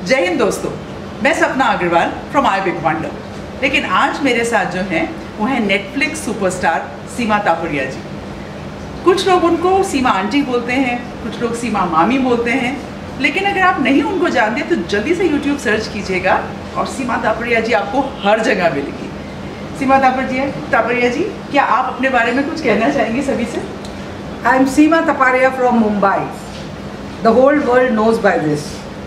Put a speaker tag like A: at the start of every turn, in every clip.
A: जय हिंद दोस्तों, मैं Sapna Agarwal from I big wonder. लेकिन आज मेरे साथ जो हैं वो है नेटफ्लिक्स सुपरस्टार सीमा तापड़िया जी। कुछ लोग उनको सीमा आंटी बोलते हैं, कुछ लोग सीमा मामी बोलते हैं, लेकिन अगर आप नहीं उनको जानते तो जल्दी से यूट्यूब सर्च कीजिएगा और सीमा तापड़िया जी आपको हर जगह मिलेगी। सीमा तापड़िया जी, क्या आप अपने बारे में कुछ कहना चाहेंगे सभी से?
B: I am Seema Tapadia from Mumbai. The whole world knows by this.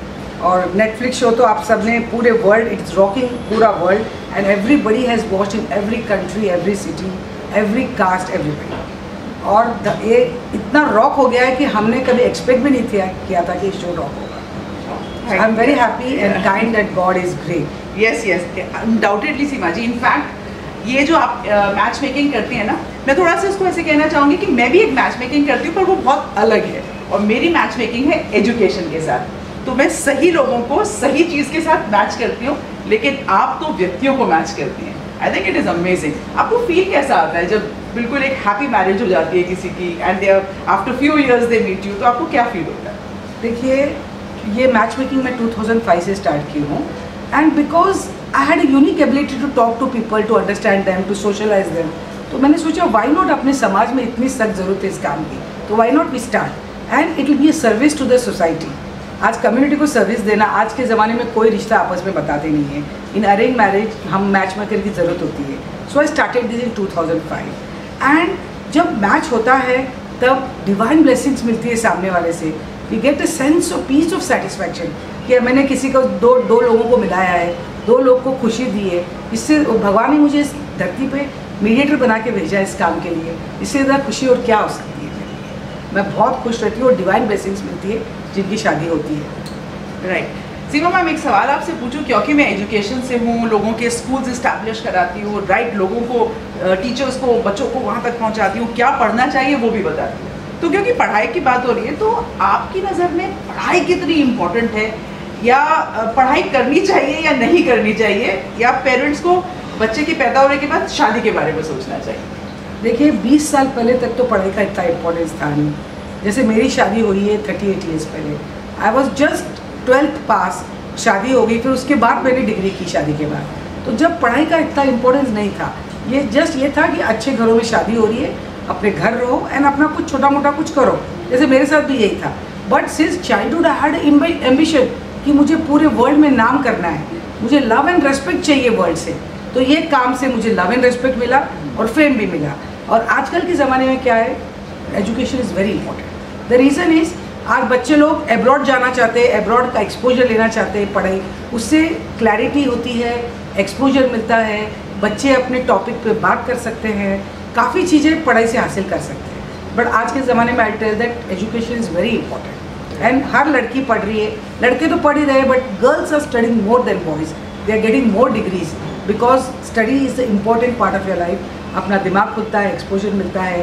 B: और नेटफ्लिक्स शो तो आप सब ने पूरे वर्ल्ड, इट्स रॉकिंग पूरा world and everybody has watched in every country, every city, every caste, everybody. और ये इतना रॉक हो गया है कि हमने कभी एक्सपेक्ट भी नहीं किया था कि शो रॉक होगा। I am very happy and kind that god is great.
A: Yes undoubtedly Seema ji. In fact ये जो आप मैच मेकिंग करती हैं ना, मैं थोड़ा सा इसको ऐसे कहना चाहूँगी कि मैं भी एक मैच मेकिंग करती हूँ, पर वो बहुत अलग है। और मेरी मैच मेकिंग है एजुकेशन के साथ। तो मैं सही लोगों को सही चीज़ के साथ मैच करती हूँ, लेकिन आप तो व्यक्तियों को मैच करती हैं। I think it is amazing. आपको फील कैसा आता है जब बिल्कुल एक हैप्पी मैरिज हो जाती है किसी की and they after few years they meet you, तो आपको क्या फील होता है?
B: देखिए, ये मैच मेकिंग मैं 2005 से स्टार्ट की हूँ and because I had a unique ability to talk to people, to understand them, to socialize them. तो मैंने सोचा वाई नॉट, अपने समाज में इतनी सख्त ज़रूरत है इस काम की, तो why not we start and it will be a service to the society. आज कम्युनिटी को सर्विस देना, आज के ज़माने में कोई रिश्ता आपस में बताते नहीं है। इन अरेंज मैरिज हम मैच मेकर की ज़रूरत होती है। So I started this in 2005 and जब मैच होता है तब डिवाइन ब्लेसिंग्स मिलती है सामने वाले से। We get a sense of peace of satisfaction कि मैंने किसी को दो लोगों को मिलाया है, दो लोग को खुशी दी है। इससे भगवान ने मुझे इस धरती पे मीडिएटर बना के भेजा है इस काम के लिए। इससे ज़्यादा खुशी और क्या हो सकती है? मैं बहुत खुश रहती हूँ और डिवाइन ब्लेसिंग्स मिलती है जिनकी शादी होती है।
A: राइट। सीमा मैम, एक सवाल आपसे पूछूं, क्योंकि मैं एजुकेशन से हूँ, लोगों के स्कूल्स इस्टेब्लिश कराती हूँ, राइट, लोगों को, टीचर्स को, बच्चों को वहाँ तक पहुँचाती हूँ, क्या पढ़ना चाहिए वो भी बताती हूँ। तो क्योंकि पढ़ाई की बात हो रही है, तो आपकी नज़र में पढ़ाई कितनी इम्पोर्टेंट है, या पढ़ाई करनी चाहिए या नहीं करनी चाहिए, या पेरेंट्स को बच्चे के पैदा होने के बाद शादी के बारे में सोचना चाहिए?
B: देखिए, 20 साल पहले तक तो पढ़ाई का इतना इम्पोर्टेंस था नहीं। जैसे मेरी शादी हुई है 38 ईयर्स पहले, आई वॉज जस्ट 12th पास, शादी हो गई, फिर उसके बाद मैंने डिग्री की शादी के बाद। तो जब पढ़ाई का इतना इम्पोर्टेंस नहीं था, ये जस्ट ये था कि अच्छे घरों में शादी हो रही है, अपने घर रहो एंड अपना कुछ छोटा मोटा कुछ करो, जैसे मेरे साथ भी यही था। But since childhood I had ambition कि मुझे पूरे वर्ल्ड में नाम करना है, मुझे लव एंड रेस्पेक्ट चाहिए वर्ल्ड से। तो ये काम से मुझे लव एंड रेस्पेक्ट मिला और फेम भी मिला। और आजकल के ज़माने में क्या है, education is very important. The reason is आज बच्चे लोग एब्रॉड जाना चाहते हैं, एब्रॉड का एक्सपोजर लेना चाहते हैं। पढ़ाई, उससे क्लैरिटी होती है, एक्सपोजर मिलता है, बच्चे अपने टॉपिक पे बात कर सकते हैं, काफ़ी चीज़ें पढ़ाई से हासिल कर सकते हैं। बट आज के ज़माने में I tell that education is very important and हर लड़की पढ़ रही है, लड़के तो पढ़ ही रहे हैं, but girls are studying more than boys. They are getting more degrees because study is the important part of your life. अपना दिमाग खुलता है, एक्सपोजर मिलता है,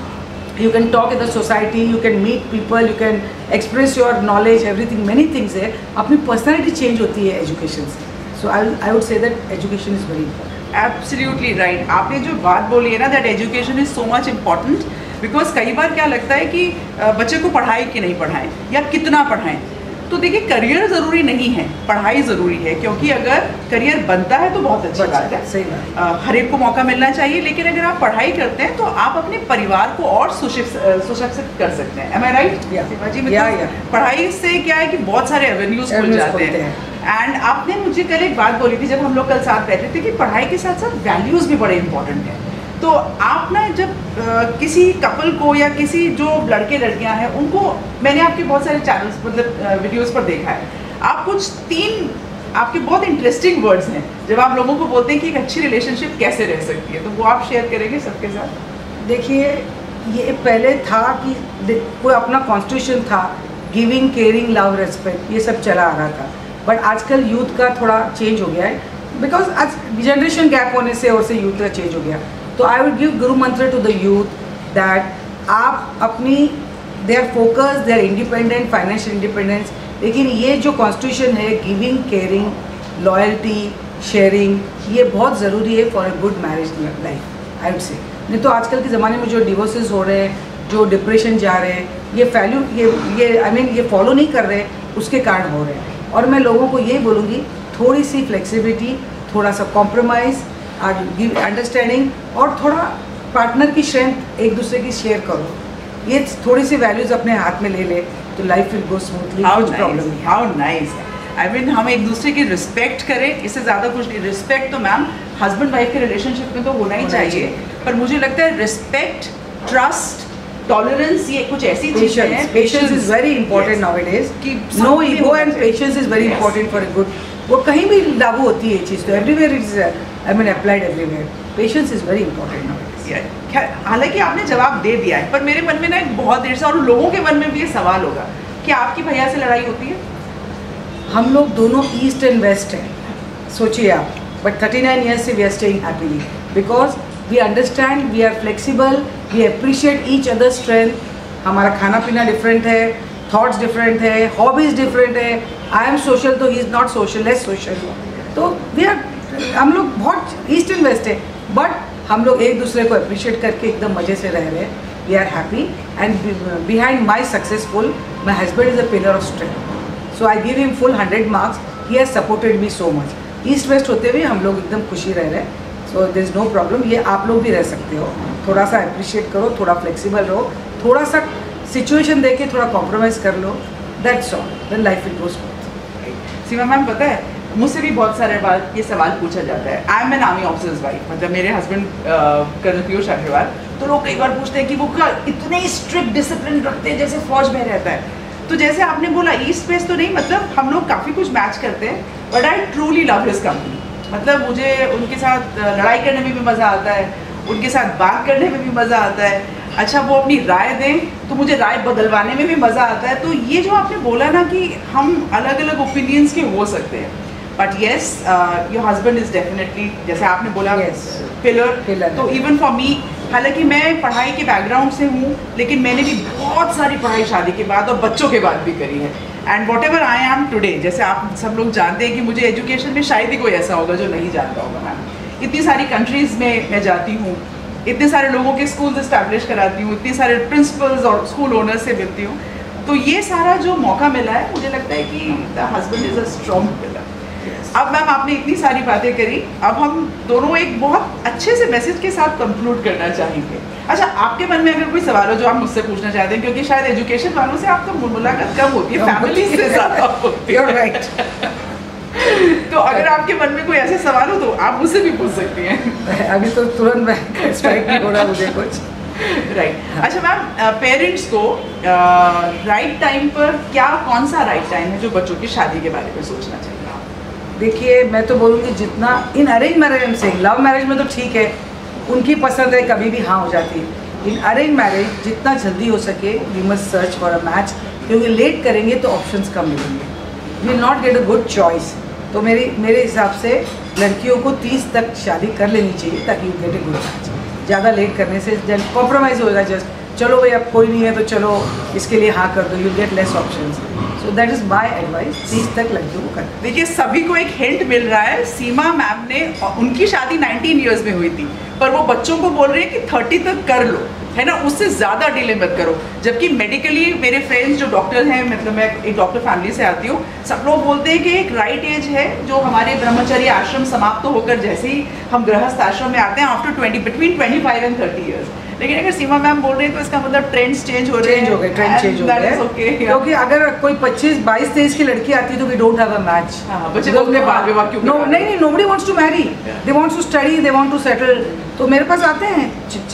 B: you can talk in the society, you can meet people, you can express your knowledge, everything, many things है। अपनी personality change होती है education से। So I would say that education is very important.
A: Absolutely right. आपने जो बात बोली है ना, that education is so much important, because कई बार क्या लगता है कि बच्चे को पढ़ाएं कि नहीं पढ़ाएं, या कितना पढ़ाएं। तो देखिए, करियर ज़रूरी नहीं है, पढ़ाई ज़रूरी है, क्योंकि अगर करियर बनता है तो बहुत अच्छी बात है,
B: सही बात।
A: हर एक को मौका मिलना चाहिए। लेकिन अगर आप पढ़ाई करते हैं तो आप अपने परिवार को और सुशिक्षित कर सकते हैं। Am I right Seema ji? पढ़ाई से क्या है कि बहुत सारे एवेन्यूज खुल जाते हैं। एंड आपने मुझे कल एक बात बोली थी जब हम लोग कल साथ बैठे थे कि पढ़ाई के साथ साथ वैल्यूज़ भी बड़े इंपॉर्टेंट हैं। तो आप ना जब किसी कपल को या किसी जो लड़के लड़कियां हैं उनको, मैंने आपके बहुत सारे चैनल्स मतलब वीडियोस पर देखा है, आप कुछ 3 आपके बहुत इंटरेस्टिंग वर्ड्स हैं जब आप लोगों को बोलते हैं कि एक अच्छी रिलेशनशिप कैसे रह सकती है, तो वो आप शेयर करेंगे सबके साथ?
B: देखिए, ये पहले था कि कोई अपना कॉन्स्टिट्यूशन था, गिविंग, केयरिंग, लव, रेस्पेक्ट, ये सब चला आ रहा था। बट आजकल यूथ का थोड़ा चेंज हो गया है, बिकॉज आज जनरेशन गैप होने से और से यूथ का चेंज हो गया। तो आई वुड गिव गुरु मंत्र टू द यूथ दैट आप अपनी, they are focus, they are independent, financial independence, लेकिन ये जो कॉन्स्टिट्यूशन है, गिविंग, केयरिंग, लॉयल्टी, शेयरिंग, ये बहुत ज़रूरी है for a good marriage life, I would say. नहीं तो आजकल के ज़माने में जो डिवोर्सेस हो रहे हैं, जो डिप्रेशन जा रहे हैं, ये वैल्यू, ये आई मीन ये फॉलो नहीं कर रहे, उसके कारण हो रहे हैं। और मैं लोगों को यही बोलूँगी, थोड़ी सी फ्लेक्सिबिलिटी, थोड़ा सा कॉम्प्रोमाइज़, गिव अंडरस्टैंडिंग, और थोड़ा पार्टनर की स्ट्रेंथ एक दूसरे की शेयर करो। ये थोड़ी सी वैल्यूज़ अपने हाथ में ले ले तो लाइफ विल गो स्मूथली। कुछ प्रॉब्लम नहीं।
A: How nice. आई मीन हम एक दूसरे की रिस्पेक्ट करें, इससे ज़्यादा कुछ नहीं। रिस्पेक्ट तो मैम हस्बैंड वाइफ के रिलेशनशिप में तो होना ही चाहिए, पर मुझे लगता है रिस्पेक्ट, ट्रस्ट, टॉलरेंस, ये कुछ ऐसी चीजें हैं।
B: Patience is very important nowadays. No ego and patience is very important for a good. वो कहीं भी लागू होती है ये चीज़, तो everywhere is I mean applied everywhere. Patience is very important nowadays.
A: हालांकि आपने जवाब दे दिया है, पर मेरे मन में ना एक बहुत देर से, और लोगों के मन में भी ये सवाल होगा कि आपकी भैया से लड़ाई होती है?
B: हम लोग दोनों ईस्ट एंड वेस्ट हैं, सोचिए आप, बट 39 ईयर्स से we are staying happily because we understand, we are flexible, we appreciate each other strength. हमारा खाना पीना डिफरेंट है, थॉट्स डिफरेंट है, हॉबीज़ डिफरेंट है। आई एम सोशल तो he is not social, less social. तो we are, हम लोग बहुत ईस्ट एंड वेस्ट है, बट हम लोग एक दूसरे को अप्रिशिएट करके एकदम मज़े से रह रहे हैं। We are happy and behind my successful my husband is a pillar of strength. So I give him full 100 marks. He has supported me so much. East west होते हुए हम लोग एकदम खुशी रह रहे हैं। So there is no problem. ये आप लोग भी रह सकते हो। थोड़ा सा अप्रिशिएट करो, थोड़ा फ्लेक्सिबल रहो, थोड़ा सा सिचुएशन देके थोड़ा कॉम्प्रोमाइज़ कर लो, that's all, then life will go smooth.
A: Seema ma'am, पता है मुझसे भी बहुत सारे बार ये सवाल पूछा जाता है। I am an army officer's wife, मतलब मेरे हस्बैंड कर्नल पीयूष अग्रवाल, तो लोग कई बार पूछते हैं कि वो क्या इतने स्ट्रिक्ट डिसिप्लिन रखते हैं जैसे फौज में रहता है। तो जैसे आपने बोला ईस्ट वेस्ट तो नहीं, मतलब हम लोग काफ़ी कुछ मैच करते हैं, but I truly love his company. मतलब मुझे उनके साथ लड़ाई करने में भी मज़ा आता है, उनके साथ बात करने में भी मज़ा आता है। अच्छा, वो अपनी राय दें तो मुझे राय बदलवाने में भी मज़ा आता है। तो ये जो आपने बोला ना कि हम अलग अलग ओपिनियंस के हो सकते हैं, but yes your husband is definitely, जैसे आपने बोला, पिलर। तो इवन फॉर मी, हालांकि मैं पढ़ाई के बैकग्राउंड से हूँ, लेकिन मैंने भी बहुत सारी पढ़ाई शादी के बाद और बच्चों के बाद भी करी है। And whatever I am today, जैसे आप सब लोग जानते हैं कि मुझे एजुकेशन में शायद ही कोई ऐसा होगा जो नहीं जानता होगा। मैम इतनी सारी कंट्रीज़ में मैं जाती हूँ, इतने सारे लोगों के स्कूल्स इस्टेब्लिश कराती हूँ, इतने सारे प्रिंसिपल्स और स्कूल ओनर्स से मिलती हूँ। तो ये सारा जो मौका मिला है, मुझे लगता है कि the husband is a strong pillar. अब मैम आपने इतनी सारी बातें करी, अब हम दोनों एक बहुत अच्छे से मैसेज के साथ कंक्लूड करना चाहेंगे। अच्छा, आपके मन में अगर कोई सवाल हो जो आप मुझसे पूछना चाहते हैं, क्योंकि शायद एजुकेशन वालों से आप तो मुलाकात कम होती है, फैमिली से ज़्यादा होती है, राइट? तो अगर आपके मन में कोई ऐसा सवाल हो तो आप मुझसे भी पूछ सकती हैं।
B: अभी तो तुरंत मैं स्ट्राइक नहीं हो रहा मुझे कुछ।
A: राइट। अच्छा मैम, पेरेंट्स को राइट टाइम पर कौन सा राइट टाइम है जो बच्चों की शादी के बारे में सोचना चाहिए?
B: देखिए, मैं तो बोलूँगी जितना इन अरेंज मैरिज हम से, लव मैरिज में तो ठीक है, उनकी पसंद है कभी भी हाँ हो जाती है। इन अरेंज मैरिज जितना जल्दी हो सके we must search for a match, क्योंकि लेट करेंगे तो ऑप्शंस कम मिलेंगे, will not get a good choice. तो मेरे हिसाब से लड़कियों को 30 तक शादी कर लेनी चाहिए ताकि you get a good match. ज़्यादा लेट करने से कॉम्प्रोमाइज़ होएगा, जस्ट चलो भाई अब कोई नहीं है तो चलो इसके लिए हाँ कर दो, you get less options. So that is my advice, 30 तक लड़कियों को कर।
A: देखिए, सभी को एक हिंट मिल रहा है। सीमा मैम ने, उनकी शादी 19 ईयर्स में हुई थी, पर वो बच्चों को बोल रहे हैं कि 30 तक कर लो, है ना, उससे ज़्यादा डिले मत करो। जबकि मेडिकली मेरे फ्रेंड्स जो डॉक्टर हैं, मतलब मैं एक डॉक्टर फैमिली से आती हूँ, सब लोग बोलते हैं कि एक राइट एज है जो हमारे ब्रह्मचर्य आश्रम समाप्त होकर जैसे ही हम गृहस्थ आश्रम में आते हैं, आफ्टर बिटवीन 25 एंड 30 ईयर्स। लेकिन अगर सीमा मैम बोल रहे हैं तो इसका मतलब ट्रेंड्स चेंज हो रहे हैं,
B: ट्रेंड चेंज हो गए। क्योंकि अगर कोई 25, 22, 23 की लड़की आती है तो we don't have a match.
A: बच्चे लोग ने बाल विवाह क्यों?
B: नहीं, nobody wants to marry, they wants to study, they want to settle. तो मेरे पास आते हैं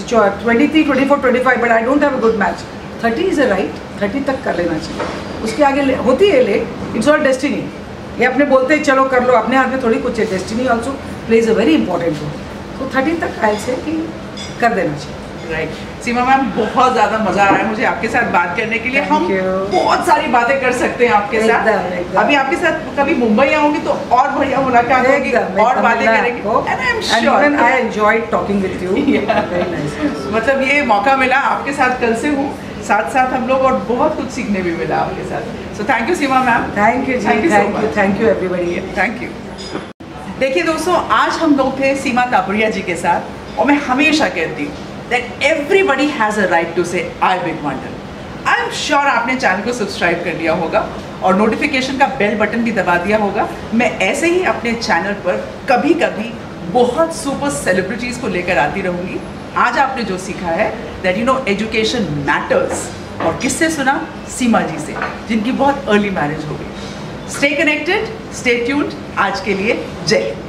B: 23, 24, 25, but I don't have a good match. 30 is a right, 30 तक कर लेना चाहिए। उसके आगे होती है लेट, इट्स ऑल डेस्टिनी। ये अपने बोलते हैं चलो कर लो, अपने हाथ में थोड़ी कुछ है, destiny also plays a very important role. तो 30 तक आई से कि कर देना चाहिए।
A: राइट। सीमा मैम, बहुत ज़्यादा मज़ा आ रहा है मुझे आपके साथ बात करने के लिए। हम बहुत सारी बातें कर सकते हैं आपके साथ। अभी आपके साथ कभी मुंबई आऊंगी तो और बढ़िया मुलाकात होगी, और बातें करेंगे। And I'm sure
B: I enjoyed talking with you. Very nice.
A: मतलब ये मौका मिला, आपके साथ कल से हूँ, साथ साथ हम लोग, और बहुत कुछ सीखने भी मिला आपके साथ। So thank you Seema ma'am.
B: Thank you, thank you everybody.
A: Thank you. देखिए दोस्तों, आज हम लोग थे सीमा तापड़िया जी के साथ, और मैं हमेशा कहती हूँ that everybody has a right to say I big wonder। I am sure आपने चैनल को सब्सक्राइब कर लिया होगा और नोटिफिकेशन का बेल बटन भी दबा दिया होगा। मैं ऐसे ही अपने चैनल पर कभी कभी बहुत सुपर सेलिब्रिटीज़ को लेकर आती रहूँगी। आज आपने जो सीखा है दैट एजुकेशन मैटर्स, और किससे सुना? सीमा जी से, जिनकी बहुत अर्ली मैरिज हो गई। Stay connected, stay tuned. आज के लिए जय हिंद।